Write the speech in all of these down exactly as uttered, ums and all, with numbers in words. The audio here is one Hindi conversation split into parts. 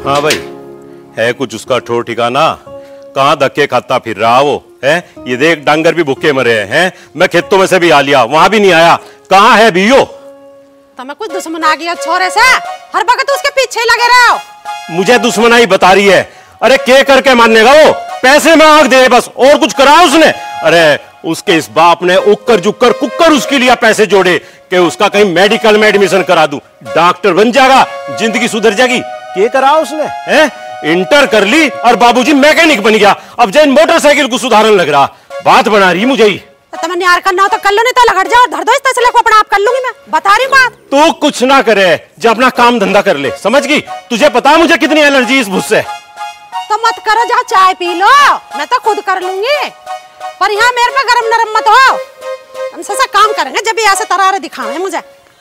हाँ भाई, है कुछ उसका ठोर ठिकाना? कहाँ धक्के खाता फिर रहा वो है? ये देख डांगर भी भूखे मरे हैं। मैं खेतों में से भी आ लिया, वहां भी नहीं आया। कहाँ है भैयो? तुम्हें कुछ दुश्मन आ गया छोरे से? हर वक्त उसके पीछे लगे रहे हो। मुझे दुश्मनाई बता रही है? अरे के करके मानेगा वो? पैसे में आग दे बस, और कुछ करा उसने? अरे उसके इस बाप ने उक्कर जुक्कर कुक्कर उसके लिए पैसे जोड़े कि उसका कहीं मेडिकल में एडमिशन करा दूं, डॉक्टर बन जाएगा, जिंदगी सुधर जाएगी। के करा उसने? हैं? इंटर कर ली और बाबूजी मैकेनिक बन गया, अब जैन मोटरसाइकिल को सुधारने लग रहा। बात बना रही मुझे ही। तो तुमने यार करना हो तो कर लो, नहीं तो लगड़ जाओ, धर दो इस तसले को अपना आप कर लूंगी मैं, बता रही बात। तू कुछ ना करे, जो अपना काम धंधा कर ले, समझ गई? तुझे पता मुझे कितनी एलर्जी इस भूस से। तो मत करो, जाओ चाय पी लो, मैं तो खुद कर लूंगी, पर यहाँ मेरे पे गरम नरम मत हो। हमसे सा काम करेंगे जब भी ऐसे तरारे दिखावे मुझे।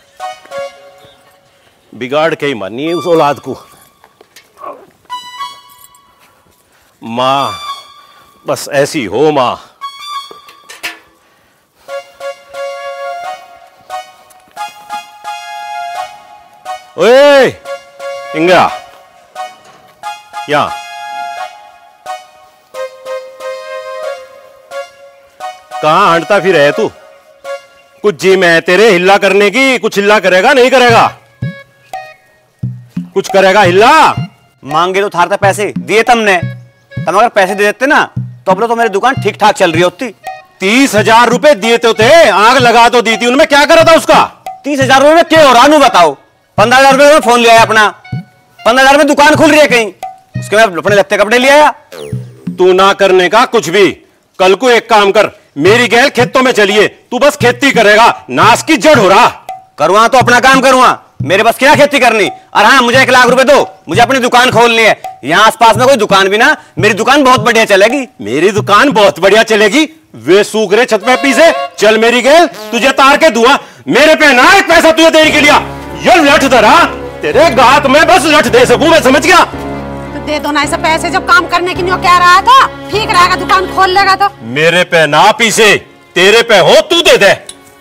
बिगाड़ के ही मानी है उस औलाद को। माँ बस ऐसी हो माँ। ओए इंगा, यहाँ कहाँ हटता फिर है तू? कुछ जिम है तेरे हिल्ला करने की? कुछ हिल्ला करेगा नहीं करेगा? कुछ करेगा हिल्ला? मांगे तो थारता पैसे दिए तुमने, तुम अगर पैसे दे देते ना तो अब तो मेरी दुकान ठीक ठाक चल रही होती। तीस हजार रुपए दिए तो थे, आग लगा तो दी थी, उनमें क्या करा था उसका? तीस हजार रुपए में क्या हो रहा? बताओ। पंद्रह हजार रुपए में फोन लिया है अपना, पंद्रह हजार में दुकान खुल रही है कहीं, उसके बाद अपने लगते कपड़े ले आया। तू ना करने का कुछ भी। कल को एक काम कर, मेरी गैल खेतों में चलिए, तू बस खेती करेगा, नाश की जड़ हो रहा। करूँगा तो अपना काम करूँगा, मेरे बस क्या खेती करनी। और हाँ, मुझे एक लाख रुपए दो, मुझे अपनी दुकान खोलनी है। यहाँ आसपास में कोई दुकान भी ना, मेरी दुकान बहुत बढ़िया चलेगी। मेरी दुकान बहुत बढ़िया चलेगी? वे सूख रहे छत पे पीछे, चल मेरी गैल, तुझे तार के दुआ। मेरे पे ना एक पैसा तुझे देने के लिए, ये लठ धरा तेरे गात में बस लठ दे सकूं मैं, समझ गया? तो दे दो ना ऐसे पैसे, जब काम करने की नहीं कह रहा था, ठीक रहेगा, दुकान खोल लेगा तो। मेरे पे ना पीछे, तेरे पे हो, तू दे दे।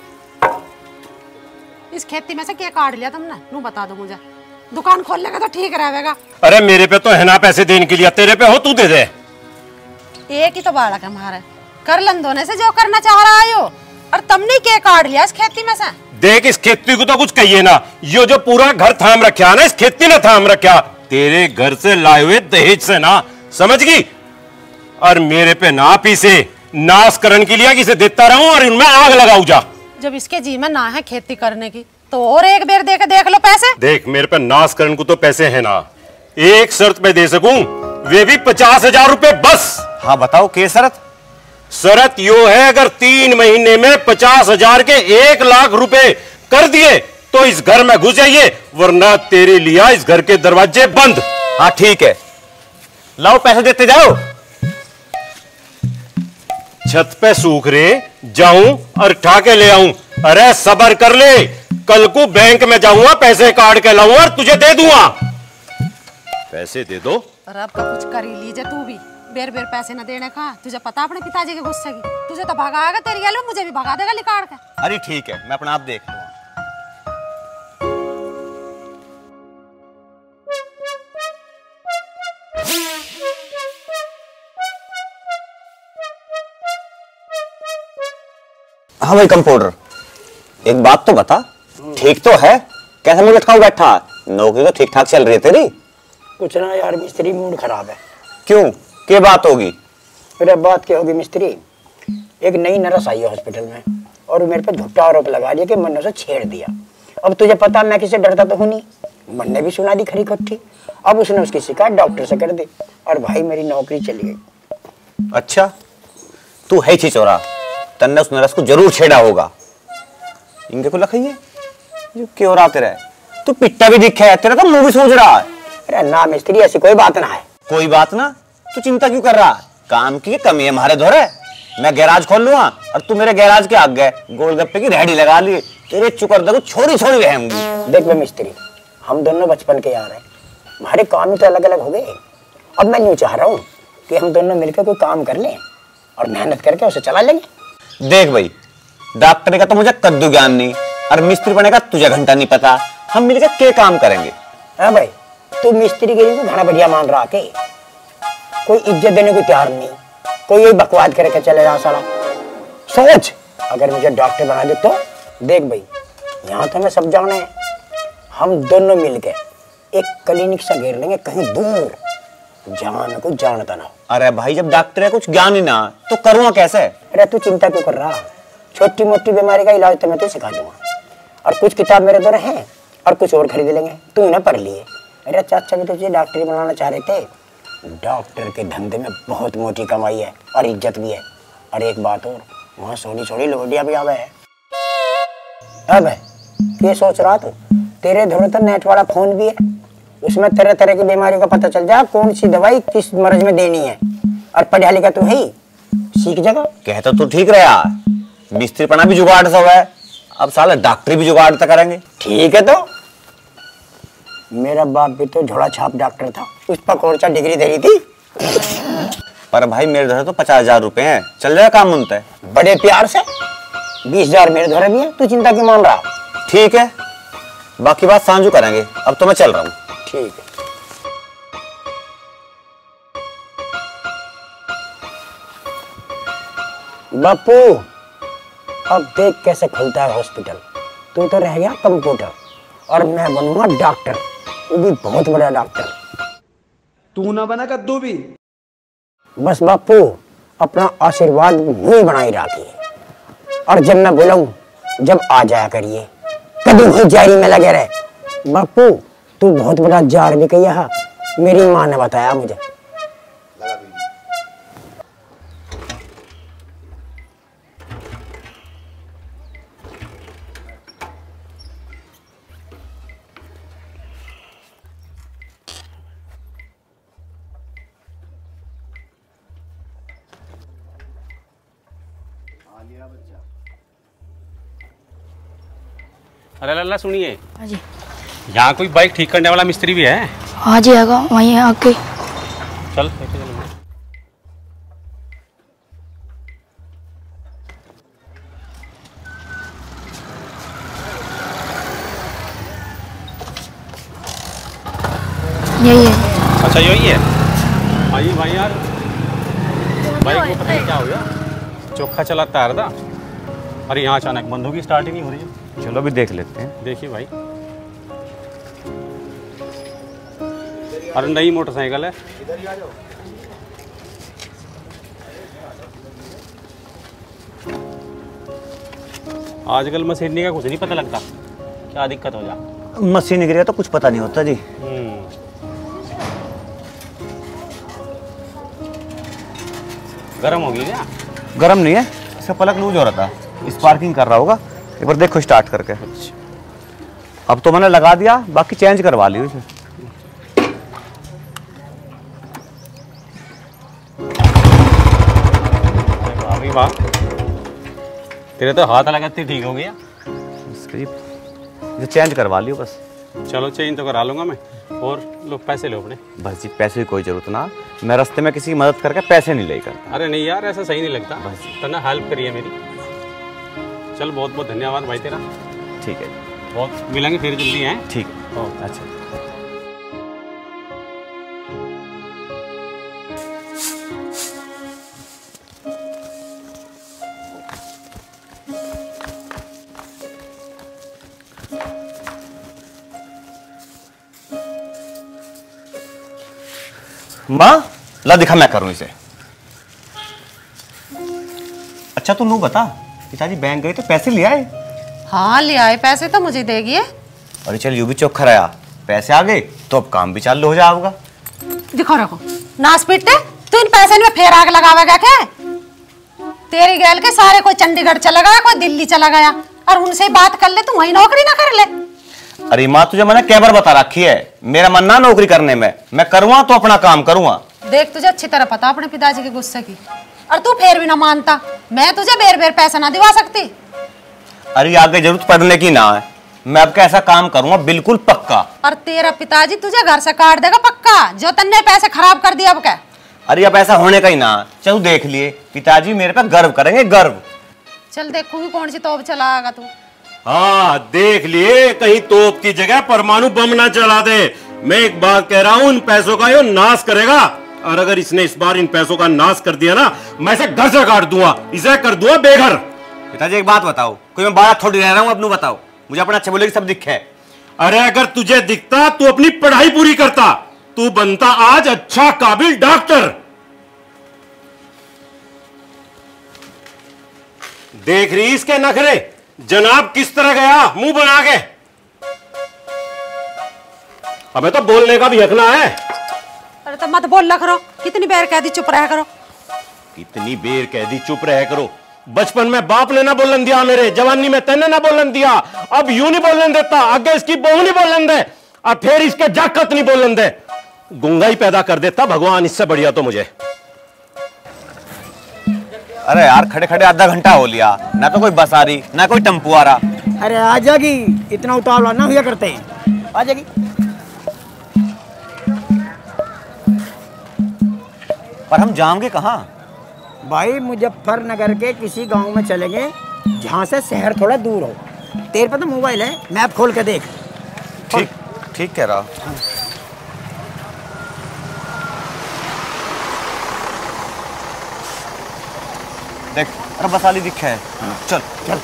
इस खेती में से क्या काट लिया तुमने? नू बता दो मुझे, दुकान खोल लेगा तो ठीक रहेगा। अरे मेरे पे तो है ना पैसे देने के लिए, तेरे पे हो, तू दे दे। एक ही तो बालक है हमारे, कर लन दोने से जो करना चाह रहा है यो, और तुमने क्या काट लिया इस खेती में से? देख इस खेती को तो कुछ कहिए ना, ये जो पूरा घर थाम रखा ना, इस खेती ने थाम रखा, तेरे घर से लाए हुए दहेज से ना, समझ गई? और मेरे पे ना पीसे, नाश करने के लिए किसे देता रहूं और इनमें आग लगाऊ जा। जब इसके जी में ना है खेती करने की, तो और एक बेर दे के देख लो पैसे। देख मेरे पे नाश करने को तो पैसे है ना, एक शर्त पे दे सकूं, वे भी पचास हजार रुपए बस। हाँ बताओ क्या शर्त? शर्त यो है, अगर तीन महीने में पचास हजार के एक लाख रुपए कर दिए तो इस घर में घुस जाइए, वरना तेरे लिए इस घर के दरवाजे बंद। हाँ ठीक है, लाओ पैसे देते जाओ। छत पे सूख रहे, जाऊं और ठाके ले आऊं? अरे सबर कर ले, कल को बैंक में जाऊंगा, पैसे काट के लाऊंगा और तुझे दे दूंगा। पैसे दे दो। अरे अब तो कुछ कर ही लीजिए तू भी, बेर बेर पैसे न देने का। तुझे पता अपने पिताजी के गुस्से की, तुझे तो भगाएगा तेरी गैल में, मुझे भी भगा देगा लिकाड़ के। अरे ठीक है, मैं अपना आप देख लूंगा। हाँ भाई कंपाउंडर, एक बात तो बता, ठीक तो है? कैसे मुंह लटकाऊ बैठा? नौकरी तो ठीक ठाक चल रही है तेरी? कुछ ना यार मिस्त्री, मूड खराब है। क्यों, क्या बात होगी? अरे बात क्या होगी मिस्त्री, एक नई नर्स आई है हॉस्पिटल में और मेरे पे झूठा आरोप लगा दिया कि मैंने उसे छेड़ दिया। अब तुझे पता मैं किसे डरता तो हूँ नहीं, मैंने भी सुना दी खरी खोटी। अब उसने उसकी शिकायत डॉक्टर से कर दी और भाई मेरी नौकरी चली गई। अच्छा, तू है छिचोरा, तन्ने उस नर्स को जरूर छेड़ा होगा। इनके को लखाइए जो क्यों रहा तेरा? तू पिट्टा भी दिखा है, तेरा तो मुंह भी सोच रहा है। अरे ना मिस्त्री, ऐसी कोई बात ना है। कोई बात ना, तू चिंता क्यों कर रहा है? काम की कमी है हमारे धोरे, मैं गैराज खोल लूंगा और तू मेरे गैराज के आगे गोलगप्पे की रेहड़ी लगा ली, तेरे चुकरदा को छोड़ी छोड़ी रहेंगी। देख बे मिस्त्री, हम दोनों बचपन के यार हैं, हमारे काम ही तो अलग अलग हो गए। अब मैं यूं चाह रहा हूँ कि हम दोनों मिलकर कोई काम कर लें और मेहनत करके उसे चला लेंगे। देख भाई, डॉक्टर का तो मुझे कद्दू ज्ञान नहीं और मिस्त्री बनेगा तुझे घंटा नहीं पता, हम मिलकर क्या काम करेंगे? हाँ भाई, तू मिस्त्री के लिए घना बढ़िया मान रहा के कोई इज्जत देने को तैयार नहीं, कोई यही बकवाद करके चले जा साला। सोच अगर मुझे डॉक्टर बना दे तो देख भाई, यहाँ तो मैं सब जाने, हम दोनों मिलके एक क्लिनिक सा घेर लेंगे कहीं दूर, जहाँ में कुछ जानता ना हो। अरे भाई जब डॉक्टर है कुछ ज्ञान ही ना तो करूँगा कैसे? अरे तू चिंता क्यों कर रहा, छोटी मोटी बीमारी का इलाज तो मैं तुझे सिखा दूंगा, और कुछ किताब मेरे द्वारा है और कुछ और खरीद लेंगे, तू इन्हें पढ़ लिए। अरे चाचा भी तुझे डॉक्टरी बनाना चाह रहे थे, डॉक्टर के धंधे में बहुत मोटी कमाई है और इज्जत भी है। और एक बात और, वहाँ सोनी सोनी लोडिया भी आवे है। अब ये सोच रहा तू, तेरे धोरे तो नेट वाला फोन भी है, उसमें तरह तरह की बीमारियों का पता चल जाए, कौन सी दवाई किस मर्ज में देनी है। और पढ़ा लिखा तू है, सीख जगह। कहता तो ठीक रहा, मिस्त्री पना भी जुगाड़ सब है, अब साला डॉक्टरी भी जुगाड़ तक करेंगे। ठीक है तो मेरा बाप भी तो झोला छाप डॉक्टर था, उस पर कौन सा डिग्री दे रही थी। पर भाई मेरे धरे तो पचास हजार रुपए हैं, चल जाएगा काम उनता है। बड़े प्यार से बीस हजार मेरे धरे भी है, तू चिंता क्यों मान रहा। ठीक है, बाकी बात सांझू करेंगे, अब तो मैं चल रहा हूँ। ठीक है। बापू अब देख कैसे खुलता है हॉस्पिटल, तू तो रह गया कंप्यूटर और मैं बनूंगा डॉक्टर, वो भी बहुत बड़ा डॉक्टर। तू ना बना कद्दू भी। बस बापू अपना आशीर्वाद नहीं बनाई रखिए, और जब मैं बोलूं जब आ जाया करिए, कभी भी जारी में लगे रहे। बापू तू बहुत बड़ा जार भी कहिया, मेरी माँ ने बताया मुझे। अरे लल्ला सुनिए, हाँ जी। यहाँ कोई बाइक ठीक करने वाला मिस्त्री भी है? हाँ जी आगा वहीं आके। चल लेके चलूँगा। यही है। अच्छा यही है। आइए भाई यार, बाइक को पता नहीं क्या हो गया, चोखा चलाता आ रहा था, अरे यहाँ अचानक बंद होगी, स्टार्ट ही नहीं हो रही है। चलो अभी देख लेते हैं। देखिए भाई, अरे नई मोटरसाइकिल है। आजकल मशीनरी का कुछ नहीं पता लगता, क्या दिक्कत हो जा। मशीन गिरी तो कुछ पता नहीं होता जी। गरम होगी क्या? गरम नहीं है, इसका पलक लूज हो रहा था, स्पार्किंग कर रहा होगा। एक बार देखो स्टार्ट करके। अच्छा। अब तो मैंने लगा दिया, बाकी चेंज करवा ली उसे। अभी वाह, तेरे तो हाथ लगाते ठीक हो गया। इसे चेंज करवा लियो बस। चलो चेंज तो करा लूंगा मैं, और लो पैसे लो अपने। बस जी, पैसे की कोई जरूरत ना, मैं रास्ते में किसी की मदद करके पैसे नहीं लेकर। अरे नहीं यार, ऐसा सही नहीं लगता, बस तना हेल्प करिए मेरी। चल बहुत बहुत धन्यवाद भाई तेरा। ठीक है, बहुत मिलेंगे फिर जल्दी हैं। ठीक है। अच्छा माँ, ला दिखा मैं करूं इसे। अच्छा तू नू बता, पिताजी बैंक गए तो पैसे ले आए? हाँ ले आए पैसे तो मुझे देगी। अरे चल यू भी चौखा रहा, पैसे आ गए तो अब काम भी चालू हो जाएगा। दिखो रखो नास पीटे, तू इन पैसे में फेर आग लगावेगा क्या? तेरी गैल के सारे कोई चंडीगढ़ चला गया, कोई दिल्ली चला गया, और उनसे बात कर ले, तू वही नौकरी ना कर ले। अरे माँ तुझे मैंने कै बार बता रखी है, मेरा मन ना नौकरी करने में, मैं करूँगा तो अपना काम करूँगा। देख तुझे अच्छी तरह पता अपने पिताजी के गुस्से की, और तू फिर भी ना मानता। मैं तुझे बेर बेर पैसा ना दिवा सकती। अरे आगे जरूरत पड़ने की ना है, मैं अब कैसा काम करूँगा बिल्कुल पक्का। और तेरा पिताजी तुझे घर से काट देगा पक्का, जो तन्ने पैसे खराब कर दिया अब क्या। अरे अब ऐसा होने का ही ना, चल देख लिए, पिताजी मेरे पे गर्व करेंगे, गर्व। चल देखूंगी कौन सी तोप चलाएगा तू। हाँ देख लिए, कहीं तोप की जगह परमाणु बम ना चला दे, मैं एक बात कह रहा हूं, इन पैसों का यो नाश करेगा, और अगर इसने इस बार इन पैसों का नाश कर दिया ना, मैं इसे घर से काट दूंगा, इसे कर दूंगा बेघर। पिताजी एक बात बताओ, कोई मैं बात थोड़ी रह रहा हूं, अपनू बताओ, मुझे अपना अच्छा बोले कि सब दिख है। अरे अगर तुझे दिखता तू अपनी पढ़ाई पूरी करता, तू बनता आज अच्छा काबिल डॉक्टर। देख रही इसके नखरे, जनाब किस तरह गया मुंह बना के। हमें तो बोलने का भी हक ना है। अरे तो मत बोल करो, कितनी बेर कह दी चुप रहा करो। कितनी बेर कह दी चुप रह करो। बचपन में बाप ने ना बोलन दिया, मेरे जवानी में तेने ना बोलन दिया, अब यूं नहीं बोलन देता, आगे इसकी बहू नहीं बोलन दे, और फिर इसके जाकत नहीं बोलन दे। गुंगा ही पैदा कर देता भगवान, इससे बढ़िया तो मुझे। अरे यार खड़े खड़े आधा घंटा हो लिया, ना तो कोई बस आ रही ना कोई टेम्पो आ रहा। अरे आ जाएगी, इतना उतावला ना हुआ करते हैं, आ जाएगी। पर हम जाएंगे कहाँ? भाई मुजफ्फरनगर के किसी गांव में चलेंगे जहाँ से शहर थोड़ा दूर हो। तेरे पे तो मोबाइल है, मैप खोल के देख। ठीक ठीक कह रहा। देख, अरे बस वाली दिखा है। चल चल।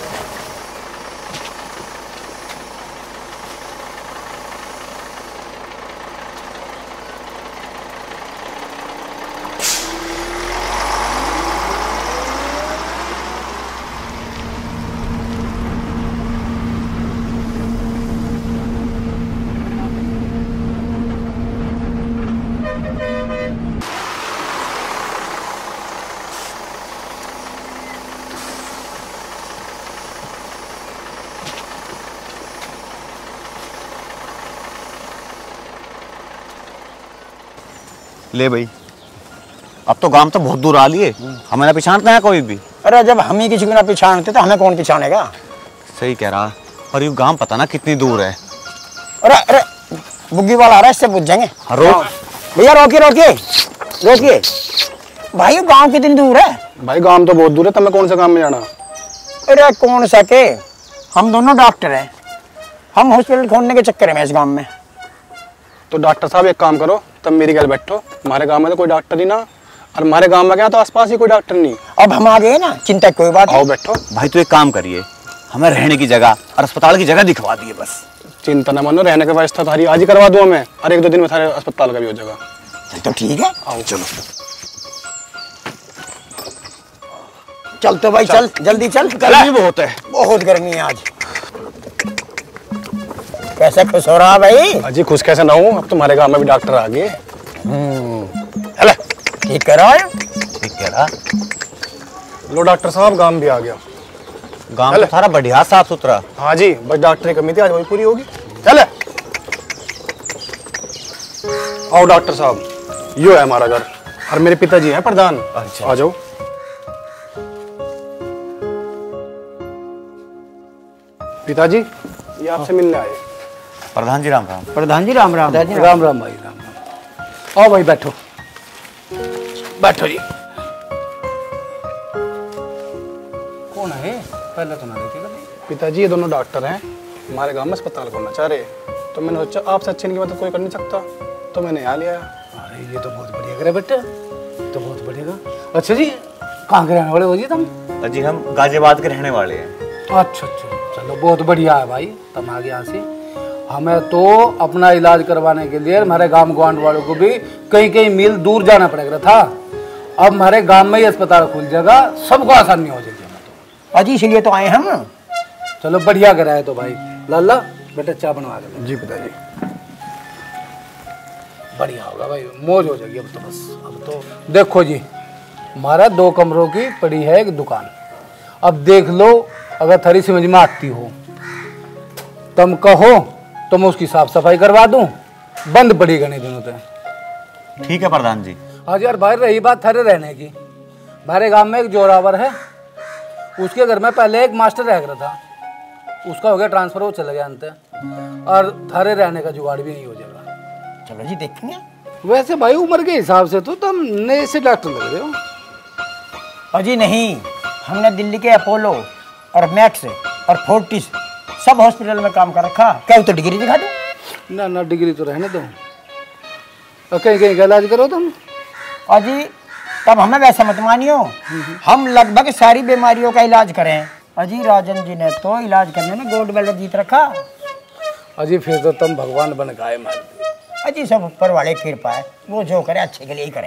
ले भाई, अब तो गांव तो बहुत दूर आ लिए, हमें ना पहचानता है कोई भी। अरे जब हम ही किसी को ना पहचानते तो हमें कौन पहचानेगा। सही कह रहा, पर ये गांव पता ना कितनी दूर है। अरे अरे बुग्गी वाला आ रहा है, इससे पूछ जाएंगे। रोक भैया, रोकिए रोकिए रोकिए। भाई गांव कितनी दूर है? भाई गांव तो बहुत दूर है, तुम्हें कौन सा काम में जाना? अरे कौन सा के, हम दोनों डॉक्टर हैं, हम हॉस्पिटल खोलने के चक्कर में इस गांव में। तो डॉक्टर साहब एक काम करो, तब मेरी घर बैठो। हमारे गांव में तो कोई डॉक्टर ही ना, और हमारे गांव में क्या तो आसपास ही कोई डॉक्टर नहीं। अब हम आ गए ना, चिंता कोई बात। आओ बैठो। भाई तो एक काम करिए, हमें रहने की जगह और अस्पताल की जगह दिखवा दिए बस। चिंता न मानो, रहने की व्यवस्था तो हरी आज ही करवा दूं मैं, और एक दो दिन में थारे अस्पताल का भी हो जाएगा। तो ठीक है, आओ चलो। चल तो भाई चल, चल जल्दी चल। गर्मी बहुत है, बहुत गर्मी है आज। कैसे खुश हो रहा भाई? अजी खुश कैसे ना हूँ, अब तुम्हारे गांव में भी डॉक्टर आ गए। चल ठीक कह रहा है। ठीक कह रहा। लो डॉक्टर साहब, गांव भी आ गया। गांव तो सारा बढ़िया साफ सुथरा। हाँ जी, बस डॉक्टर की कमी थी, आज वही पूरी होगी। चले आओ डॉक्टर साहब, यो है हमारा घर, और मेरे पिताजी हैं प्रधान। अच्छा। आ जाओ। पिताजी ये आपसे मिलने आए। प्रधान जी राम राम। प्रधान जी राम राम। राम राम भाई, राम राम। आओ भाई बैठो, बैठो जी। कौन है? पहले तो ना देखी कभी। पिताजी ये दोनों डॉक्टर हैं, हमारे गांव में अस्पताल खोलना चाह रहे, तो मैंने सोचा आपसे अच्छे इनकी मदद कोई कर नहीं सकता, तो मैंने यहाँ लिया। अरे ये तो बहुत बढ़िया करे बेटे, तो बहुत बढ़िया। अच्छा जी, कहाँ के रहने वाले हो जी तुम? जी हम गाजियाबाद के रहने वाले हैं। अच्छा अच्छा, चलो बहुत बढ़िया है भाई, तुम आ गए यहाँ से। हमें तो अपना इलाज करवाने के लिए हमारे गांव ग्वांड वालों को भी कई कई मील दूर जाना पड़ेगा था। अब हमारे गांव में ही अस्पताल खुल जाएगा, सबको आसानी हो जाएगी। हमें तो अजी इसलिए तो आए हम। चलो बढ़िया करा है तो भाई। लाला बेटा चाय बनवा के। जी पिताजी। बढ़िया होगा भाई, मौज हो जाएगी अब तो। बस अब तो देखो जी, हमारा दो कमरों की पड़ी है एक दुकान। अब देख लो, अगर थोड़ी समझ में आती हो तुम कहो तो मैं उसकी साफ सफाई करवा दूं, बंद पड़ेगा नहीं दोनों तक। ठीक है प्रधान जी। हाँ यार भाई, रही बात थारे रहने की, हमारे गांव में एक जोरावर है, उसके घर में पहले एक मास्टर रह रहा था, उसका हो गया ट्रांसफर, वो चला गया अंत, और थारे रहने का जुगाड़ भी नहीं हो जाएगा। चलो जी देखेंगे। वैसे भाई उम्र के हिसाब से तो तुम नए से डॉक्टर लग रहे हो। अजी नहीं, हमने दिल्ली के अपोलो और मैक्स और फोर्टिस सब हॉस्पिटल में काम कर रखा। क्या तो डिग्री दिखा दूं? ना ना डिग्री तो रहने दो, और कहीं कहीं का इलाज करो तुम। अजी तब हमें वैसे मत मानियो, हम लगभग सारी बीमारियों का इलाज करें। अजी राजन जी ने तो इलाज करने में गोल्ड मेडल जीत रखा। अजी फिर तो तुम भगवान बन गए मान। अजी सब ऊपर वाले की कृपा है, वो जो करे अच्छे के लिए ही करे।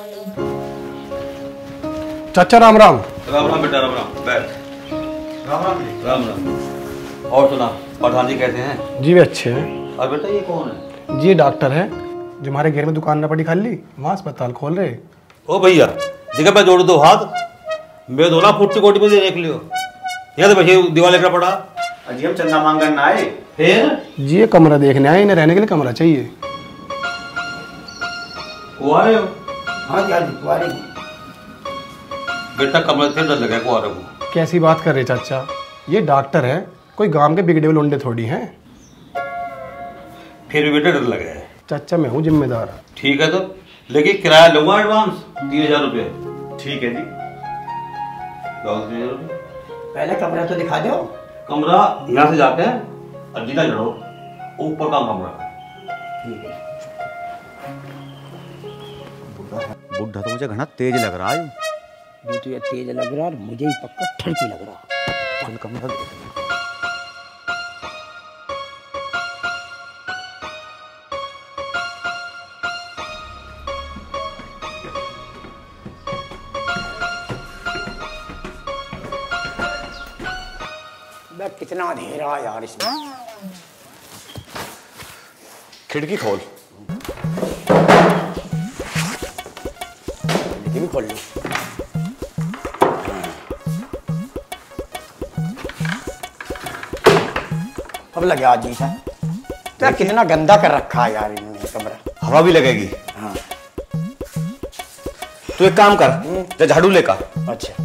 चाचा राम राम। राम राम बेटा, राम राम। बैठ। राम राम राम राम। और सुना, प्रधान जी कैसे हैं? जी वे अच्छे हैं। और बेटा ये कौन है? जी डॉक्टर है जो हमारे घर में दुकान न पड़ी खाली, वहाँ अस्पताल खोल रहे। ओ भैया जगह पे जोड़ दो हाथ, मैं दो ना फुट्टी कोटी पे देख लियो। यहाँ तो बैठे दीवार लेकर पड़ा। अजी हम चंदा मांगन आए। फिर जी ये कमरा देखने आए, इन्हें रहने के लिए कमरा चाहिए। कुआरे हो? हाँ जी हाँ जी कुआरे। बेटा कमरे से डर लगे कुआरे को। कैसी बात कर रहे चाचा, ये डॉक्टर है, कोई गांव के बिगड़े हुए लोंडे थोड़ी हैं। फिर भी बेटा डर लगे है। चाचा मैं हूँ जिम्मेदार। ठीक है तो लेकिन किराया लूंगा एडवांस तीन हजार रुपये। ठीक है जी। तीन हजार रुपये। पहले कमरा तो दिखा दो। कमरा यहाँ से जाते हैं और जिला चढ़ो, ऊपर का कमरा। ठीक है। बुढ़ा तो मुझे घना तेज लग रहा है। भी तो ये तेज लग रहा है, मुझे ही पक्का ठरकी लग रहा। चल कमरा देख। कितना अंधेरा यार इसमें। खिड़की खोल। खिड़की भी खोल ली। अब लगे आज सा तो कितना गंदा कर रखा है यार इन्होंने कमरा। हवा भी लगेगी। हाँ तू एक काम कर, जा झाड़ू लेकर। अच्छा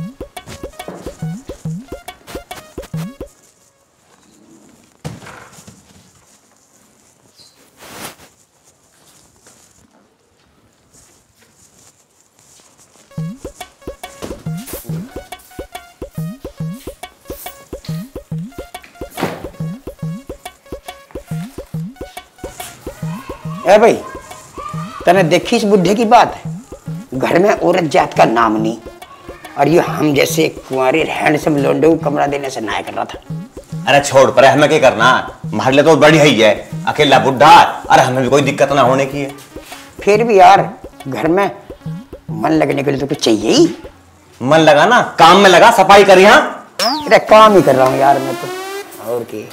ए भाई, तने देखी इस बुढ़े की बात है, घर में औरत जात का नाम नहीं, और ये हम जैसे कुंवारे हैंडसम लोंडे को कमरा देने से ना कर रहा था। अरे छोड़ पर, हमें क्या करना, हमारे लिए तो बड़ी ही है, अकेला बुढ़ा, अरे हमें भी कोई दिक्कत ना होने की है। फिर भी यार घर में मन लगने के लिए तो कुछ चाहिए ही। मन लगा ना, काम में लगा, सफाई कर। यहाँ अरे काम ही कर रहा हूँ यार मैं तो, और क्या।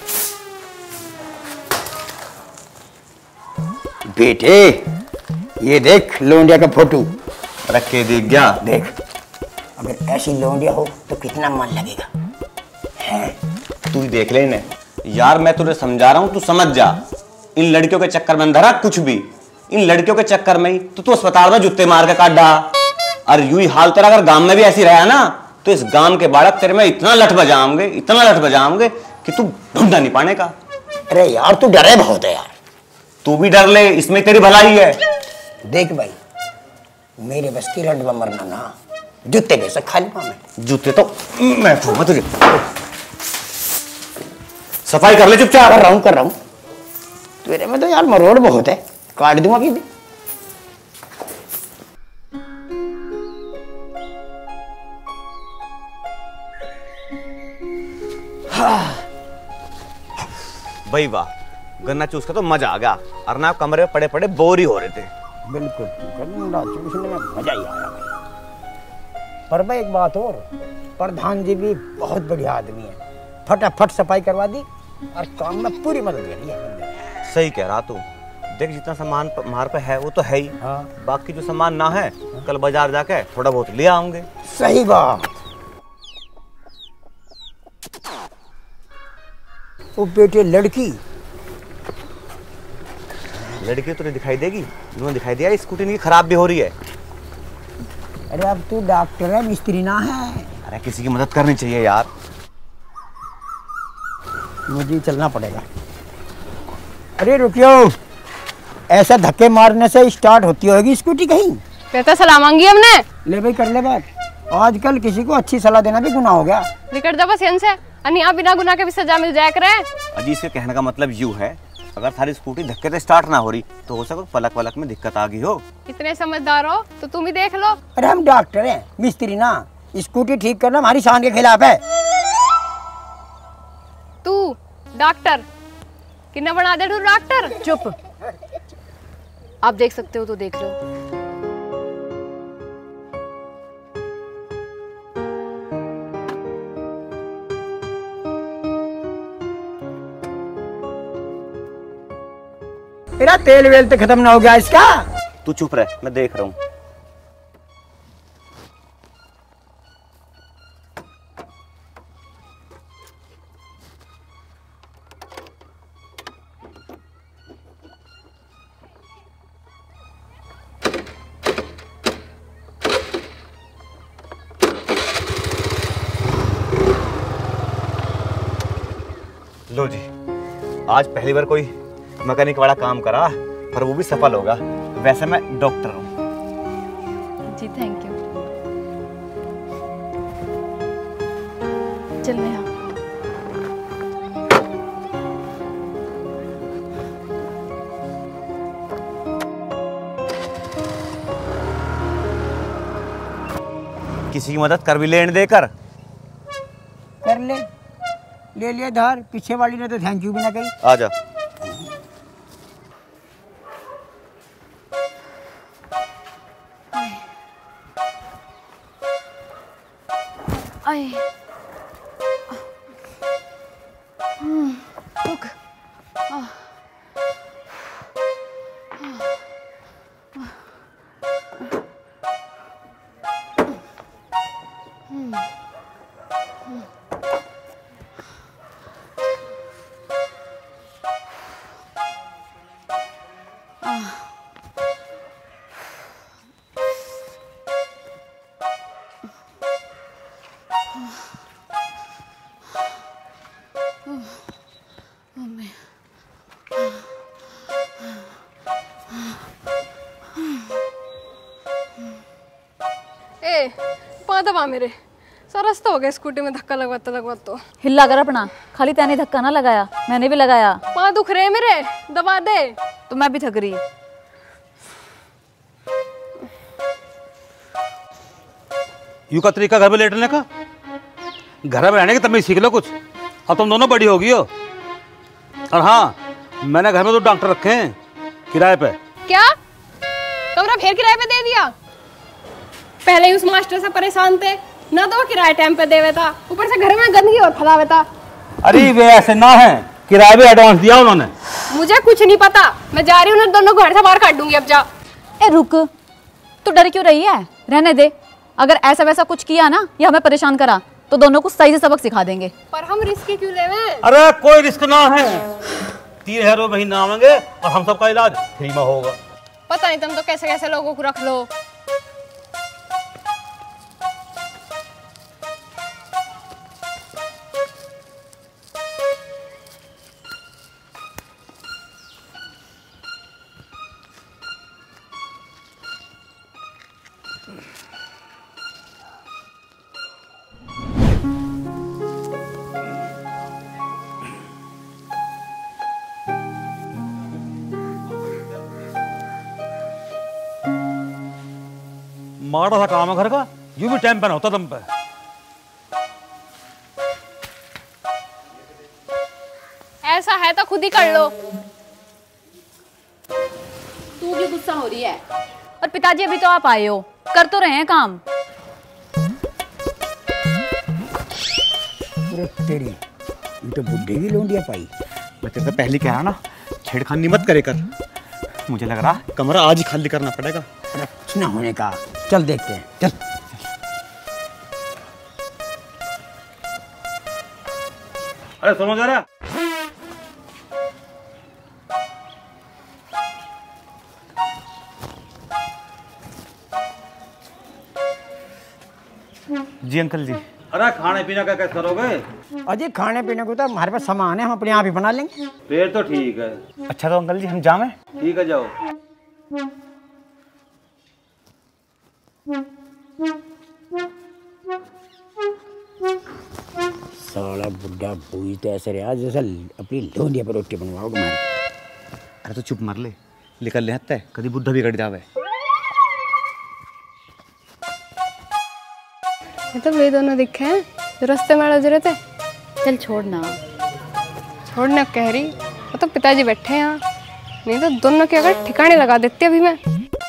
बेटे ये देख लोंडिया का फोटो रख के देख गया। देख, अगर ऐसी लोंडिया हो तो कितना मन लगेगा है। तू ही देख ले इन्हें। यार मैं तुझे समझा रहा हूँ, तू समझ जा। इन लड़कियों के चक्कर में धरा कुछ भी, इन लड़कियों के चक्कर में ही तो तू अस्पताल में जूते मार के काट डा। और यूं ही हाल तेरा अगर गांव में भी ऐसी रहा ना, तो इस गांव के बालक तेरे में इतना लठ बजाओगे, इतना लठ बजाओगे कि तू ढूंढा नहीं पाने का। अरे यार तू डरे बहुत है यार। तू भी डर ले, इसमें तेरी भलाई है। देख भाई, मेरे बस की रंड मरना ना, जूते बेच खा लूंगा मैं। जूते तो मैं छूंगा तुझे। सफाई कर ले चुपचाप। कर रहा हूँ कर रहा हूँ तेरे में तो यार मरोड़ बहुत है, काट दूंगा अभी भी। भाई वाह, गन्ना चूस का तो मजा आ गया, और ना कमरे में पड़े पड़े बोर ही हो रहे थे। बिल्कुल, गन्ना चूसने में मजा ही आया भाई। पर भाई एक बात और, प्रधान जी भी बहुत बढ़िया आदमी है, फटाफट सफाई करवा दी और काम में पूरी मदद करी है। सही कह रहा तू। देख जितना सामान हमारे पे है वो तो है ही, हाँ। बाकी जो सामान ना है कल बाजार जाके थोड़ा बहुत ले आऊंगे। सही बात। वो बेटे लड़की लड़की तुझे दिखाई देगी, तुम्हें दिखाई दिया स्कूटी नहीं खराब भी हो रही है। अरे अब तू डॉक्टर है, मिस्त्री ना है। अरे किसी की मदद करनी चाहिए यार। मुझे चलना पड़ेगा। अरे रुकियो, ऐसा धक्के मारने से स्टार्ट होती होगी स्कूटी कहीं? कहता सलाह मांगी हमने। ले भाई कर ले बात। आजकल किसी को अच्छी सलाह देना भी गुनाह हो गया। निकट जा बस यहाँ से, अन्य बिना गुनाह के भी सजा मिल जाया करे। अजी इसके कहने का मतलब यूं है अगर थारी स्कूटी धक्के से स्टार्ट ना हो रही तो हो सके पलक पलक में दिक्कत आ गई हो। इतने समझदार हो तो तुम ही देख लो। अरे हम डॉक्टर हैं, मिस्त्री ना। स्कूटी ठीक करना हमारी शान के खिलाफ है। तू डॉक्टर किन्ना बना दे तू डॉक्टर। चुप, आप देख सकते हो तो देख लो। मेरा तेल वेल तो खत्म ना हो गया इसका। तू चुप रह, मैं देख रहा हूँ। लो जी, आज पहली बार कोई मैकेनिक वाला काम करा, पर वो भी सफल होगा। वैसे मैं डॉक्टर हूँ। जी थैंक यू। चल नेहा। किसी की मदद कर भी लेने देकर कर ले ले लिया धार। पीछे वाली ने तो थैंक यू भी ना कही। आ जा। आए रुक। ए पाँव दबा मेरे। सारा रास्ता हो गया स्कूटी में धक्का लगवाता लगवाता तो। हिल्ला कर अपना, खाली तैने धक्का ना लगाया, मैंने भी लगाया। पाँव दुख रहे मेरे, दबा दे। तो मैं भी थक रही। यूं का तरीका घर में लेटने का, घर में रहने की तमीज सीख लो कुछ। अब तुम दोनों बड़ी होगी हो। और हाँ, मैंने घर में तो डॉक्टर रखे हैं किराए पे। क्या कमरा फिर किराए पे दे दिया? पहले ही उस मास्टर से परेशान थे ना, तो वो किराए टाइम पे देवे था, ऊपर से घर में गंदगी और फैलावे था। अरे वे ऐसे ना है, किराए पे एडवांस दिया उन्होंने। मुझे कुछ नहीं पता, मैं जा रही हूँ, दोनों घर से बाहर काट दूंगी अब जा। ए रुक, तू डर क्यों रही है? रहने दे। अगर ऐसा वैसा कुछ किया ना या हमें परेशान करा तो दोनों को सही से सबक सिखा देंगे। पर हम रिस्क क्यों लेवे? अरे कोई रिस्क ना है, तीन हजार रुपए महीना आवेंगे और हम सबका इलाज फ्री में होगा। पता नहीं तुम तो कैसे कैसे लोगों को रख लो। माड़ा सा काम है घर का, यूं भी टाइम पे ना होता दम पे। ऐसा है तो खुद ही कर लो। तू भी गुस्सा हो रही है। और पिताजी अभी तो आप आए हो, कर तो रहे हैं काम। तेरी ये तो बुड्ढे की लोंडिया पाई। मैं तेरे से पहले कह रहा ना, छेड़खानी मत करे कर। मुझे लग रहा कमरा आज ही खाली करना पड़ेगा। कुछ ना होने का, चल देखते हैं। चल अरे सुनो जरा, जी अंकल जी। अरे खाने पीने का कैसे करोगे? अजय खाने पीने को तो हमारे पास सामान है, हम अपने आप ही बना लेंगे। फिर तो ठीक है। अच्छा तो अंकल जी हम जावें? ठीक है जाओ। साला बुड्ढा भूई तो ऐसे रहा जैसा अपनी लोंडिया पर रोटी बनवाओगे हमारी। अरे तो चुप मर ले, निकल ले हत्ते कभी बुद्ध बिगड़ जावे। ये तो वे दोनों दिखे हैं जो रास्ते में लग रहे थे। चल छोड़ना, छोड़ने कह रही, वो तो पिताजी बैठे हैं यहाँ, नहीं तो दोनों के अगर ठिकाने लगा देते अभी मैं।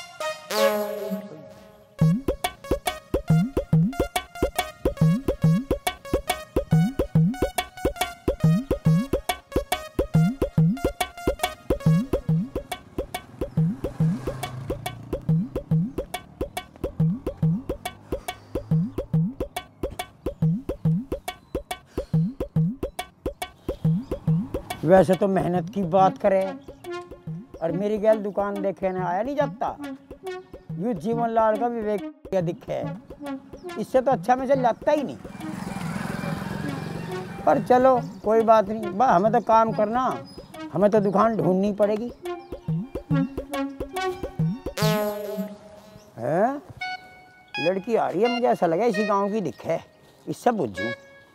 वैसे तो मेहनत की बात करे और मेरी गैल दुकान देखे ना आया नहीं जाता, यू जीवन लाल का विवेक दिखे, इससे तो अच्छा में से लगता ही नहीं। पर चलो कोई बात नहीं, बा हमें तो काम करना, हमें तो दुकान ढूंढनी पड़ेगी। है लड़की आ रही है, मुझे ऐसा लगा इसी गांव की दिखे, इससे बुझूं।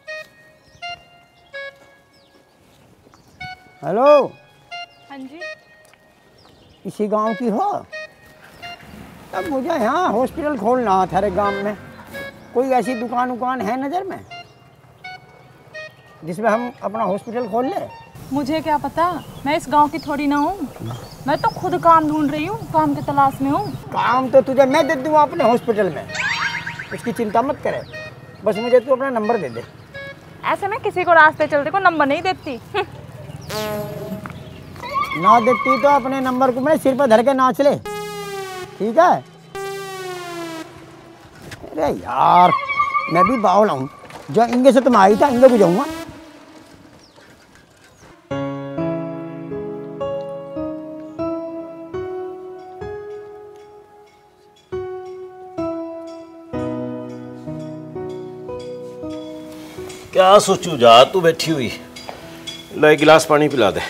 हेलो। हाँ जी। इसी गांव की हो? अब मुझे यहाँ हॉस्पिटल खोलना था रे गांव में, कोई ऐसी दुकान उकान है नज़र में जिसमें हम अपना हॉस्पिटल खोल ले? मुझे क्या पता, मैं इस गांव की थोड़ी ना हूँ, मैं तो खुद काम ढूंढ रही हूँ, काम की तलाश में हूँ। काम तो तुझे मैं दे दूँ अपने हॉस्पिटल में, उसकी चिंता मत करे, बस मुझे तू अपना नंबर दे दे। ऐसे में किसी को रास्ते चलते को नंबर नहीं देती। ना देती तो अपने नंबर को मैं सिर पर धर के नाच ले, ठीक है? अरे यार मैं भी बावला हूँ, जो इंगे से तुम आई था इंगे को जाऊंगा। क्या सोचू जा तू बैठी हुई, ला एक गिलास पानी पिला दे।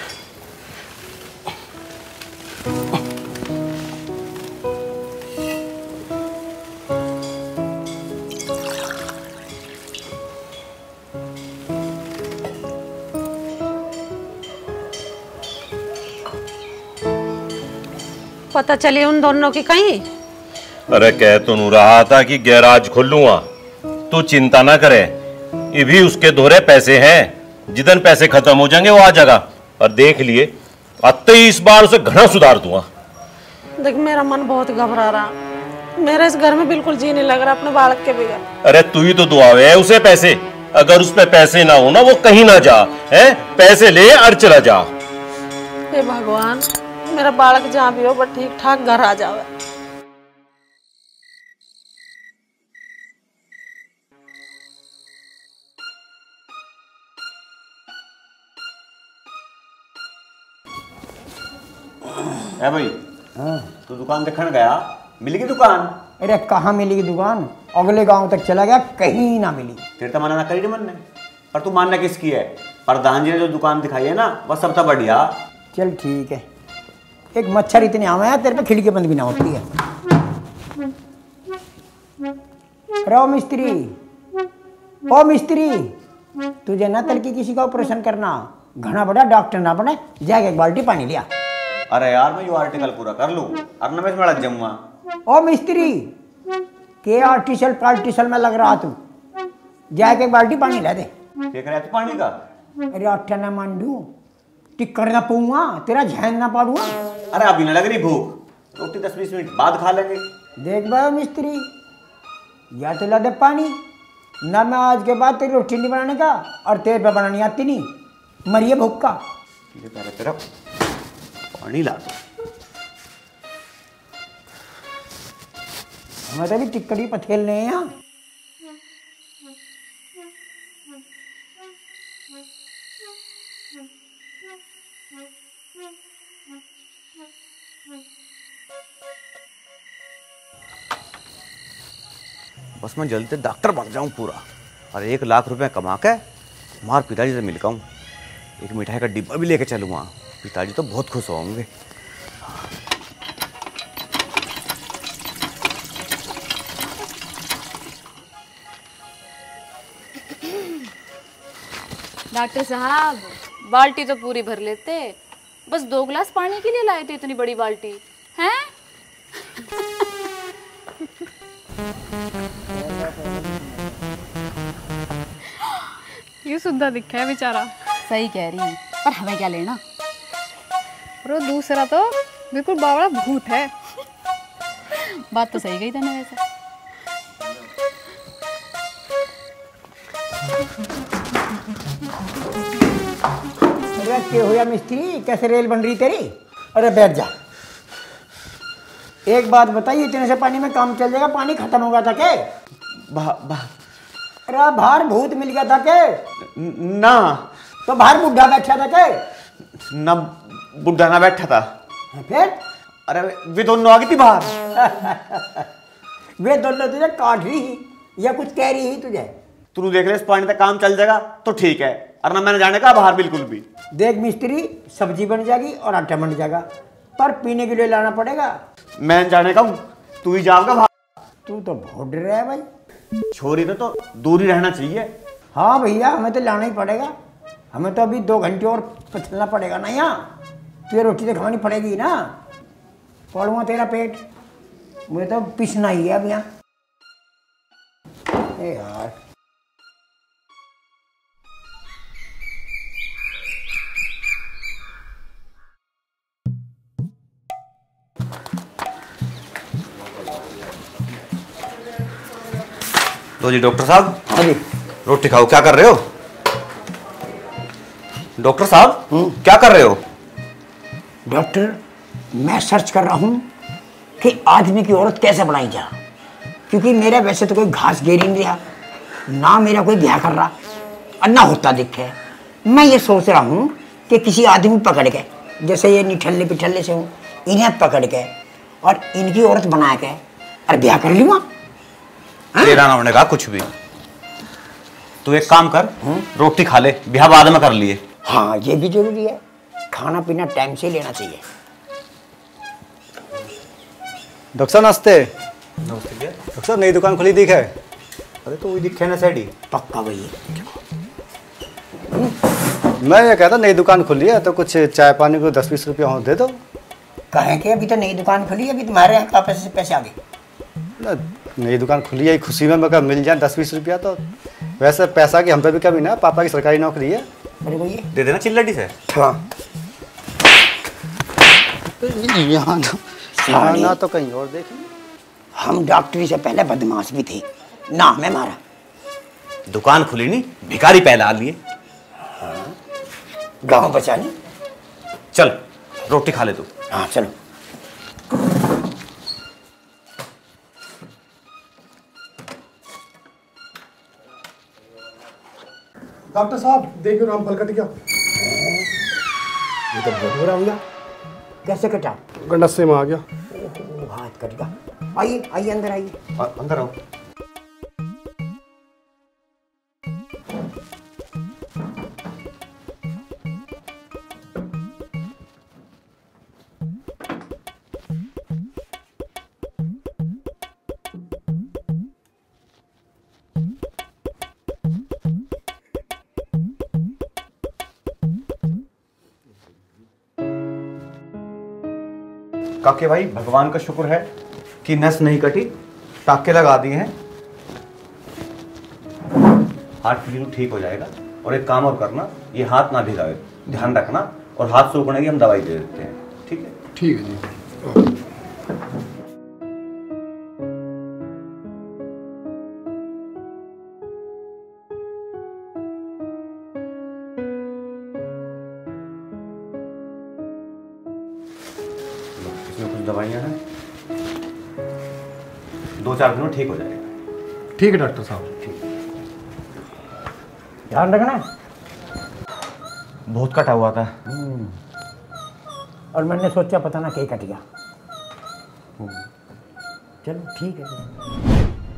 पता चली उन दोनों की कहीं? अरे कह तो नू रहा था कि गैराज खोलूंगा, तू चिंता ना करे, ये भी उसके दोहरे पैसे हैं, जिधन पैसे खत्म हो जाएंगे वो आ जाएगा। और देख लिए आते ही इस बार उसे घना सुधार दूंगा। देख मेरा मन बहुत घबरा रहा, मेरे इस घर में बिल्कुल जी नहीं लग रहा अपने बालक के बगैर। अरे तू ही तो दुआवे है उसे पैसे, अगर उस पे पैसे ना हो ना वो कहीं ना जा, है पैसे ले और चला जा। हे भगवान, मेरा बालक जहाँ भी हो बस ठीक ठाक घर आ जावे। है भाई। हाँ। तू दुकान देखने गया, मिलेगी दुकान? अरे कहाँ मिलेगी दुकान, अगले गांव तक चला गया, कहीं ना मिली। फिर तो मना ना करी मन ने, पर तू मानना किसकी है? प्रधान जी ने जो दुकान दिखाई है ना वह सब था बढ़िया। चल ठीक है, एक मच्छर इतने आवे हैं तेरे पे खिड़की बंद भी ना होती है। रो मिस्त्री, ओ मिस्त्री, तुझे ना तलकी किसी का ऑपरेशन करना, घना बड़ा डॉक्टर ना बने, जाके एक बाल्टी पानी लिया। अरे यार मैं यो आर्टिकल पूरा कर लूं और न मैं इसमें लग जाऊंगा। ओ मिस्त्री, के आर्टिसल पार्टिसल में लग रहा तू, जाके एक बाल्टी पानी ला दे। क्या करे तू पानी का? अरे अट्ठा ना मांडू, टिक करना पऊंगा, तेरा ध्यान ना पाड़ूंगा। अरे अभी ना लग रही भूख, रोटी दस बीस मिनट बाद खा लेंगे। देख भाई मिस्त्री, या तो ला दे पानी, ना मैं आज के बाद तेरी रोटी नहीं बनाने का, और तेरे पे बनानी आती नहीं, मरिए भूख का। ये पहले तेरा पानी ला दो। हमें तो भी टिक्कड़ी पथेलने हैं यहाँ। बस मैं जल्दी से डॉक्टर बन जाऊं पूरा, और एक लाख रुपए कमा के मार पिताजी से मिल के आऊं, एक मिठाई का डिब्बा भी लेके चलूंगा, पिताजी तो बहुत खुश होंगे। डॉक्टर साहब बाल्टी तो पूरी भर लेते, बस दो गिलास पानी के लिए लाए थे इतनी बड़ी बाल्टी हैं? ये सुद्धा दिखा है बेचारा। सही कह रही है, पर हमें क्या लेना। और वो दूसरा तो बिल्कुल बावड़ा भूत है। बात तो सही गई तूने वैसे। अरे क्या हुआ मिस्त्री, कैसे रेल बन रही तेरी? अरे बैठ जा। एक बात बताइए, इतने से पानी में काम चल जाएगा? पानी खत्म हो गया था क्या? बा, बा, अरे बाहर भूत मिल गया था क्या? ना। तो बाहर बुढ़ा बैठा था क्या? ना, बुढ़ा ना बैठा था। फिर? अरे वे दोनों आ गई थी बाहर। वे दोनों तुझे काट रही ही या कुछ कह रही ही तुझे? तू देख ले, इस पानी तक काम चल जाएगा तो ठीक है, और ना मैंने जाने का बाहर बिल्कुल भी। देख मिस्त्री, सब्जी बन जाएगी और आटा बन जाएगा, पर पीने के लिए लाना पड़ेगा। मैं जाने का हूँ, तू ही जाओगा बाहर। तू तो बहुत डर रहा है भाई। छोरी तो, तो दूर ही रहना चाहिए। हाँ भैया, हमें तो लाना ही पड़ेगा। हमें तो अभी दो घंटे और पचलना पड़ेगा ना यहाँ। तुझे रोटी तो खानी पड़ेगी ना। पड़ूंगा तेरा पेट, मुझे तो पिसना ही है अब यहाँ। ए यार, लो जी डॉक्टर साहब। हाँ जी। रोटी खाओ। क्या कर रहे हो डॉक्टर साहब? क्या कर रहे हो? डॉक्टर, मैं सर्च कर रहा हूँ कि आदमी की औरत कैसे बनाई जा, क्योंकि मेरा वैसे तो कोई घास गेरी नहीं रहा, ना मेरा कोई ब्याह कर रहा और ना होता दिखे। मैं ये सोच रहा हूँ कि किसी आदमी पकड़ के, जैसे ये निठल्ले पिठल्ले से हूँ, इन्हें पकड़ के और इनकी औरत बना के और ब्याह कर लूँगा। तेरा ना होने का कुछ भी। तू एक काम कर, रोटी खा ले, ब्याह बाद में कर लिए। हाँ, ये भी जरूरी है, खाना पीना टाइम से लेना चाहिए। डॉक्टर साहब नमस्ते। नमस्ते भैया। डॉक्टर साहब नई दुकान खुली दिख है? अरे तो वही दिखे ना सैडी। पक्का भैया। मैं ये कहता नई दुकान खुली है तो कुछ चाय पानी को दस बीस रुपया हो दे दो। कहें कि अभी तो नई दुकान खुली है, अभी तुम्हारे यहाँ पैसे से पैसे आ गए। नई दुकान खुली है, खुशी में मगर मिल जाए दस बीस रुपया तो वैसे पैसा की हम पे भी कमी ना, पापा की सरकारी नौकरी है। दे देना चिल्लाटी से। हाँ। यहाँ ना, ना तो कहीं और देखिए। हम डॉक्टरी से पहले बदमाश भी थे, नाम है हमारा। दुकान खुली नहीं, भिखारी पहला आ लिए। गाँव बचानी। चल रोटी खा ले तू। हाँ चलो। डॉक्टर साहब देखिए रामफल कट गया। ये तो बहुत बुरा हुआ। कैसे कटा? गंडस्से में आ गया। ओह, हाथ कट गया। आइए आइए अंदर आइए। अंदर आओ। काके भाई, भगवान का शुक्र है कि नस नहीं कटी, टाके लगा दिए हैं। हाथ बिल्कुल ठीक हो जाएगा। और एक काम और करना, ये हाथ ना भिगाए, ध्यान रखना, और हाथ सूखने की हम दवाई दे देते हैं। ठीक है? ठीक है जी। दवाइयाँ हैं, दो चार दिन में ठीक हो जाएगा। ठीक है डॉक्टर साहब। ठीक। ध्यान रखना। बहुत कटा हुआ था। और मैंने सोचा पता ना क्या कट गया। चलो ठीक है।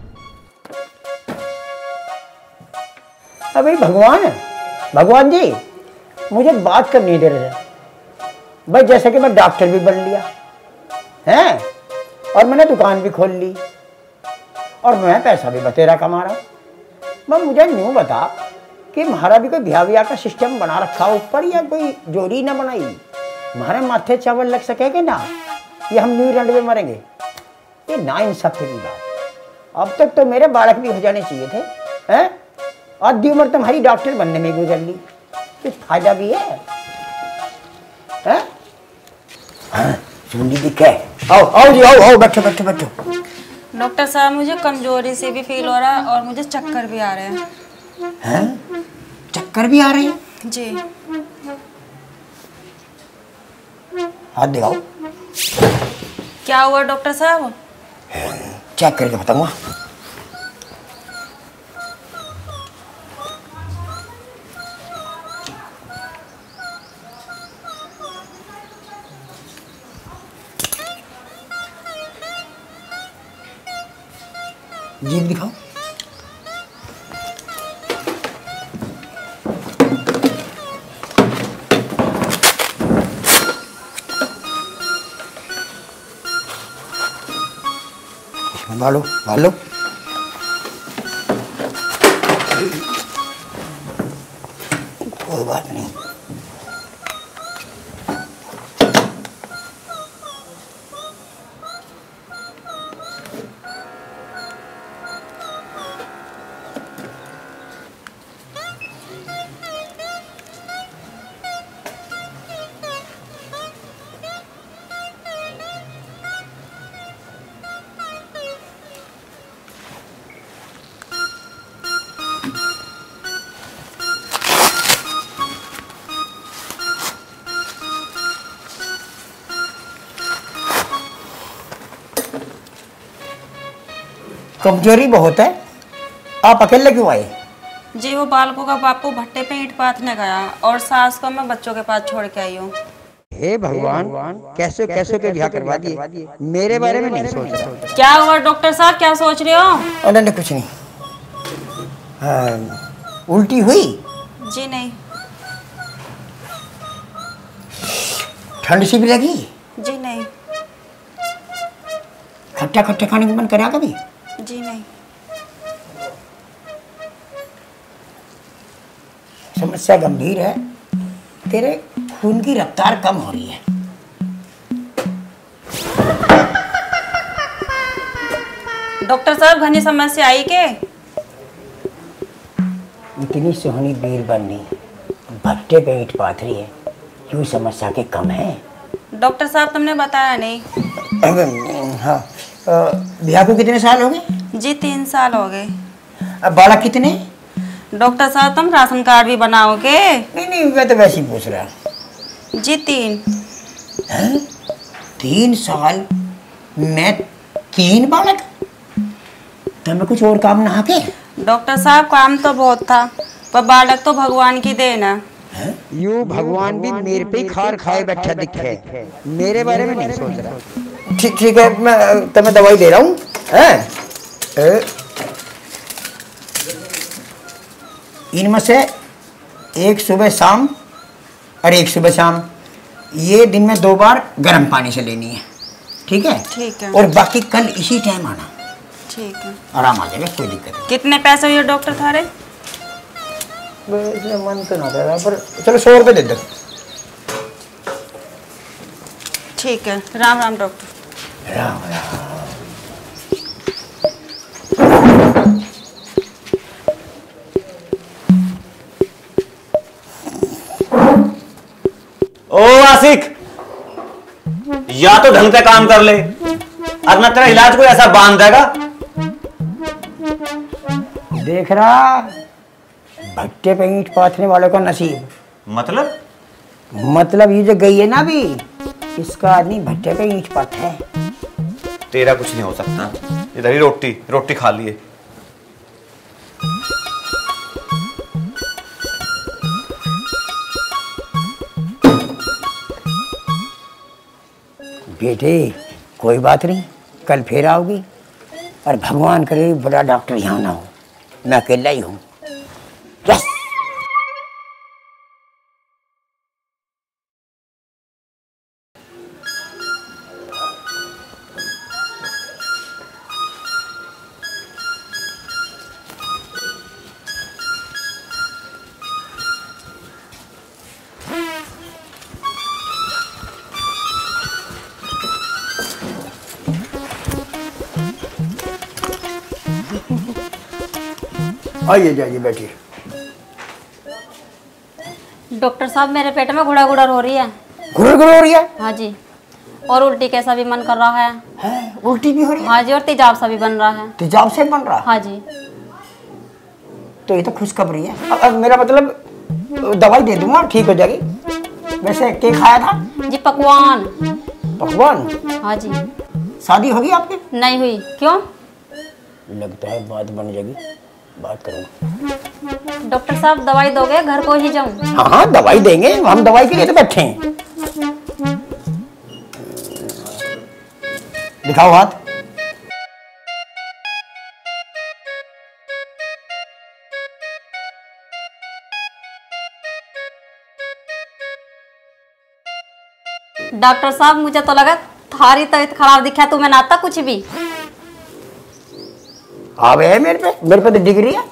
अबे भगवान भगवान जी, मुझे बात करनी दे रहे थे भाई। जैसे कि मैं डॉक्टर भी बन लिया हैं, और मैंने दुकान भी खोल ली, और मैं पैसा भी बतेरा कमा रहा हूँ। मैं मुझे न्यू बता कि हमारा भी कोई ब्याह ब्याह का सिस्टम बना रखा ऊपर, या कोई जोड़ी ना बनाई? हमारे माथे चावल लग सकेंगे ना, ये हम न्यूजीलैंड में मरेंगे। ये ना इंसाफी की बात। अब तक तो मेरे बालक भी हो जाने चाहिए थे, हैं? आधी उम्र तुम्हारी डॉक्टर बनने में गुजर ली, कुछ फायदा भी है, हैं? हाँ, सुनी दिखे। आओ आओ जी, आओ आओ, बैठो बैठो बैठो। डॉक्टर साहब, मुझे कमजोरी से भी फील हो रहा है और मुझे चक्कर भी आ रहे हैं। हैं? चक्कर भी आ रहे हैं? जी। हाथ दिखाओ। क्या हुआ डॉक्टर साहब? चेक करके बताऊंगा। जीभ दिखाओ। भालो भालो। कोई बात नहीं। कमजोरी बहुत है, आप अकेले क्यों आए? जी, वो बालकों का बापू भट्टे पे ईंट पाथने गया और सास को मैं बच्चों के पास छोड़ के आई हूँ। हे भगवान, कैसे कैसे के ब्याह करवा दिए, मेरे बारे में नहीं सोच रहा। क्या हुआ डॉक्टर साहब, क्या सोच रहे हो? अरे नहीं, कुछ नहीं। हाँ, उल्टी हुई? जी नहीं। ठंड सी भी लगी? जी नहीं। खट्टा खट्टा खाने का मन करा कभी? जी नहीं। समस्या गंभीर है, तेरे खून की रफ्तार कम हो रही है। डॉक्टर साहब, घनी समस्या आई के? इतनी सोहनी बीर बननी, भट्टे पे ईंट पाथरी है, यूं समस्या के कम है। डॉक्टर साहब, तुमने बताया नहीं। हाँ, ब्याह को कितने साल हो गए? जी तीन साल हो गए। अब बालक कितने? डॉक्टर साहब, तुम राशन कार्ड भी बनाओगे? नहीं नहीं, मैं तो वैसे ही पूछ रहा। जी तीन। है? तीन साल में तीन बालक? तो मैं कुछ और काम ना के? डॉक्टर साहब, काम तो बहुत था, पर बालक तो भगवान की देन है। यू भगवान भी मेरे पे खार खाए बैठा दिखे, मेरे बारे में नहीं सोच रहा। ठीक ठीक है, मैं तुम्हें दवाई दे रहा हूँ। इनमें से एक सुबह शाम और एक सुबह शाम, ये दिन में दो बार गर्म पानी से लेनी है, ठीक है? ठीक है। और बाकी कल इसी टाइम आना। ठीक है। आराम आ जाएगा, कोई दिक्कत नहीं। कितने पैसे हुए डॉक्टर थारे? मन तो ना कर रहा, पर चलो सौ रुपये दे दो। ठीक है। राम राम डॉक्टर। राम राम। ओ आशिक, या तो ढंग से काम कर ले, वरना तेरा इलाज कोई ऐसा बांध देगा। देख रहा, भट्टे पे ईंट पाथने वालों का नसीब। मतलब? मतलब ये जो गई है ना अभी, इसका आदमी भट्टे पे ईंट पाथ है। तेरा कुछ नहीं हो सकता, इधर ही रोटी रोटी खा लिए। बेटे कोई बात नहीं, कल फिर आओगी, और भगवान करे बड़ा डॉक्टर यहाँ ना हो, मैं अकेला ही हूँ। यस। आइए जाइए बैठिए। डॉक्टर साहब मेरे पेट में गुड़ा गुड़ा हो रही है। गुड़ा गुड़ा हो रही है? हाँ जी। और उल्टी कैसा भी मन कर रहा है। है? उल्टी भी हो रही है? हाँ जी। और तेजाब सा भी बन रहा है। तेजाब से बन रहा है? हाँ जी। तो ये तो खुशखबरी है। अब, अब मेरा मतलब दवाई दे दूंगा ठीक हो जाएगी। वैसे क्या खाया था? जी पकवान। पकवान? हाँ जी। शादी होगी आपकी? नहीं हुई। क्यों? लगता है बात बन जाएगी, बात करूंगा। डॉक्टर साहब दवाई दोगे, घर को ही जाऊं? हाँ हाँ दवाई देंगे, हम दवाई के लिए तो बैठे हैं। दिखाओ हाथ। डॉक्टर साहब मुझे तो लगा थारी तबीयत खराब दिखा, तुम्हें ना आता कुछ भी। आ गए मेरे पे, मेरे पे तो डिग्री है।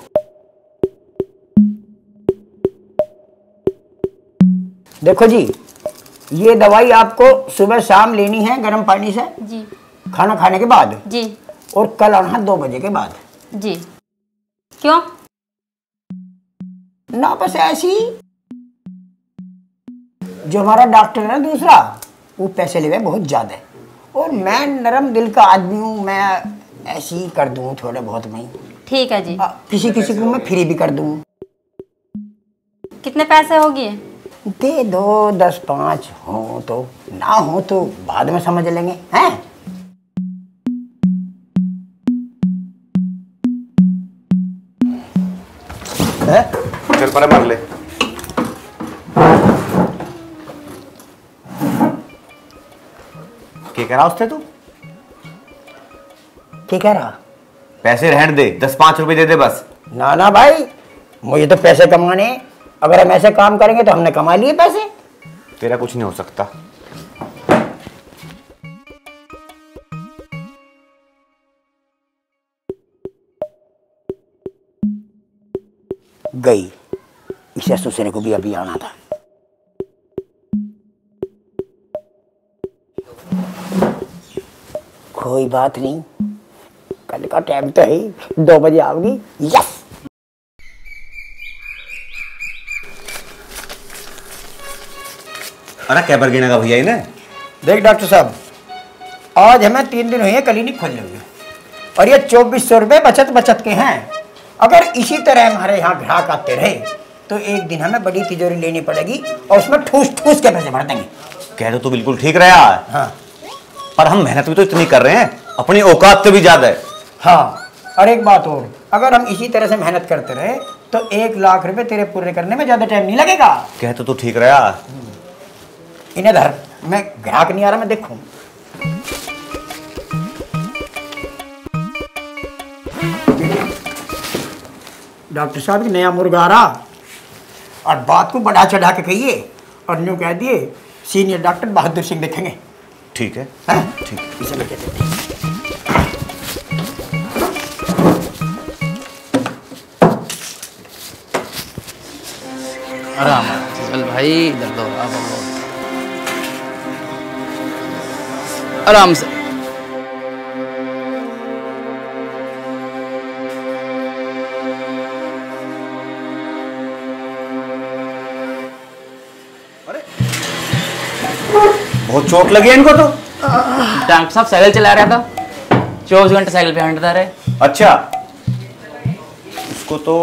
देखो जी, ये दवाई आपको सुबह शाम लेनी है गर्म पानी से जी, खाना खाने के बाद जी, और कल आना दो बजे के बाद जी। क्यों? ना बस ऐसी। जो हमारा डॉक्टर है ना दूसरा, वो पैसे ले गए बहुत ज्यादा, और मैं नरम दिल का आदमी हूँ, मैं ऐसे ही कर दूँ थोड़े बहुत में। ठीक है जी। आ, किसी किसी को मैं फ्री भी कर दूँ। कितने पैसे होगी? दे दो दस पाँच हो तो, ना हो तो बाद में समझ लेंगे। हैं? है? चल पर मार ले। क्या कह रहा उससे तू? क्या कह रहा? पैसे रहने दे, दस पांच रुपए दे दे बस। ना ना भाई, मुझे तो पैसे कमाने, अगर हम ऐसे काम करेंगे तो हमने कमा लिए पैसे। तेरा कुछ नहीं हो सकता। गई, इसे ससुर को भी अभी आना था। कोई बात नहीं, कल का टाइम तो है, दो बजे आओगी। यस। अरे क्या पर गिनेगा भैया इन्हें? देख डॉक्टर साहब, आज हमें तीन दिन हुए हैं क्लिनिक खोलने हुए, और ये चौबीस सौ रुपये बचत बचत के हैं। अगर इसी तरह हमारे यहाँ ग्राहक आते रहे तो एक दिन हमें बड़ी तिजोरी लेनी पड़ेगी और उसमें ठूस ठूस के पैसे भर देंगे। कह तो तू बिल्कुल ठीक रहा है। हाँ। पर हम मेहनत भी तो इतनी कर रहे हैं, अपनी औकात से भी ज्यादा है। हाँ, और एक बात और, अगर हम इसी तरह से मेहनत करते रहे तो एक लाख रुपए तेरे पूरे करने में ज्यादा टाइम नहीं लगेगा। कह तो तू ठीक रहा। इन्हें धर, मैं ग्राहक नहीं आ रहा, मैं देखूं। डॉक्टर साहब की नया मुर्गा आ रहा, और बात को बढ़ा चढ़ा के कहिए और न्यू कह दिए सीनियर डॉक्टर बहादुर सिंह देखेंगे। ठीक है, ठीक, इसे लेके देते हैं। आराम चल भाई, दर्द हो रहा है आराम से। बहुत चोट लगी है इनको तो। डॉक्टर साहब साइकिल चला रहा था, चौबीस घंटे साइकिल पे हंटता रहे। अच्छा, इसको तो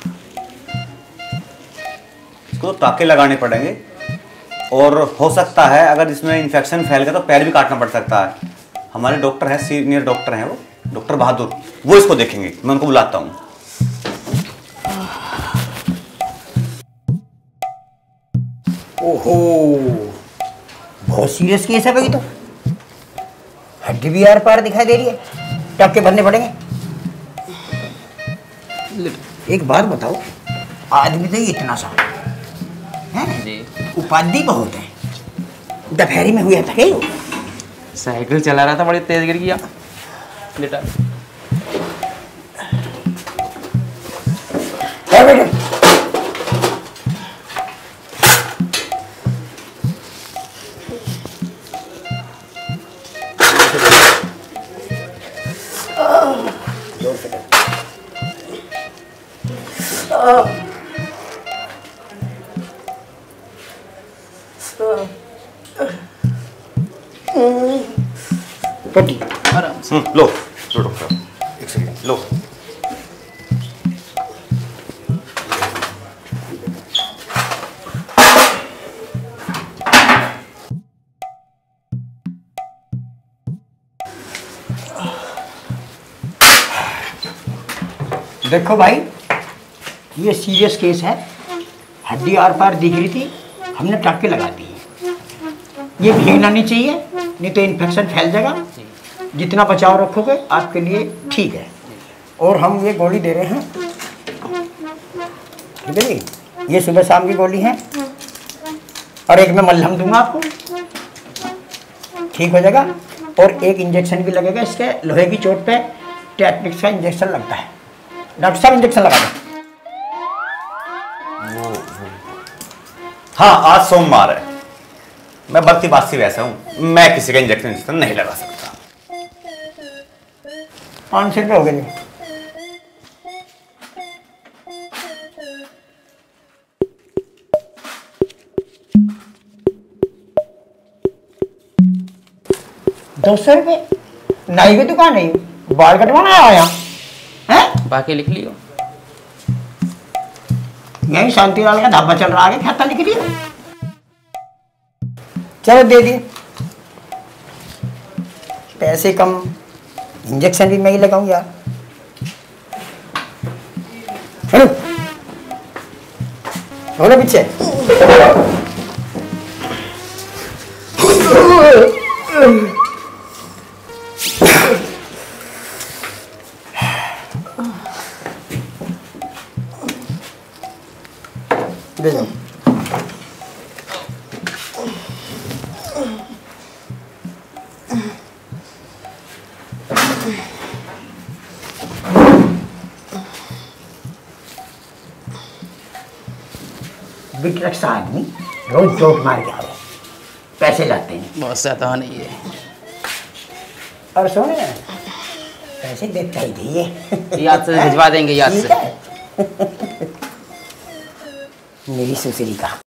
इसको तो टाके लगाने पड़ेंगे, और हो सकता है अगर इसमें इन्फेक्शन फैल गया तो पैर भी काटना पड़ सकता है। हमारे डॉक्टर हैं, सीनियर डॉक्टर हैं वो, डॉक्टर बहादुर, वो इसको देखेंगे। मैं उनको बुलाता हूँ। ओहो, बहुत सीरियस केस है भाई, तो हड्डी भी आर पार दिखाई दे रही है, टाके भरने पड़ेंगे। एक बात बताओ, आदमी तो इतना सा है, उपाधि बहुत है, दोपहरी में हुआ था क्या? साइकिल चला रहा था, बड़ी तेज गिर गया बेटा। बेटे पट्टी आराम से। हम्म, लो लो डॉक्टर, एक सेकंड लो। देखो भाई, ये सीरियस केस है। हड्डी आर पार दिख रही थी, हमने टाके लगा दी। ये भीगना नहीं चाहिए, नहीं तो इन्फेक्शन फैल जाएगा। जितना बचाव रखोगे आपके लिए ठीक है। और हम ये गोली दे रहे हैं, ठीक है जी। ये सुबह शाम की गोली है, और एक मैं मलहम दूंगा आपको, ठीक हो जाएगा। और एक इंजेक्शन भी लगेगा इसके लोहे की चोट पे, टेटनिक्स का इंजेक्शन लगता है। डॉक्टर साहब इंजेक्शन लगा दें। हाँ, आज सोमवार है, मैं बत्ती बासी वैसा हूँ, मैं किसी का इंजेक्शन इंजेक्शन नहीं लगा सकता। पाँच सौ रुपये हो गए। दो सौ रुपये नाई की दुकान है, बाल कटवाना आया हैं? बाकी लिख लियो। यही शांतिलाल का ढाबा चल रहा है, खाता लिख दिया। चलो दे दिए पैसे कम, इंजेक्शन भी मैं ही लगाऊं यार। हेलो बोलो पीछे। दे दो। बिटरक्स आदमी रोज चोट मार के आवे, पैसे लाते हैं। बहुत ज्यादा नहीं है। और सुने पैसे देता ही दिए, याद से भिजवा देंगे, याद से। मेरी सुसरी का